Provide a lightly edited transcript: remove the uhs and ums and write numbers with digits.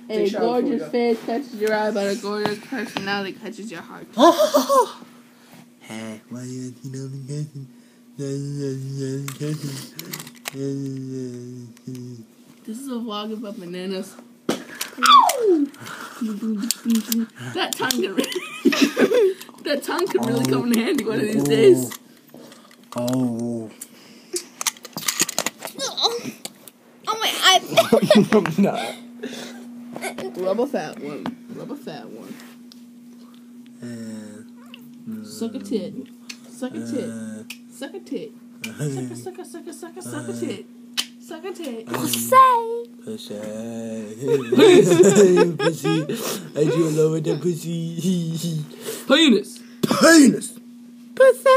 A gorgeous face catches your eye, but a gorgeous personality catches your heart. Hey, why you This is a vlog about bananas. That tongue could really come in handy one of these days. Oh. Oh my eye. No. Rub a fat one. Suck a tit. Suck a tit. Suck a tit. Suck a tit. Suck a tit. Pussy. Pussy. I do love the pussy. Penis. Penis. Pussy.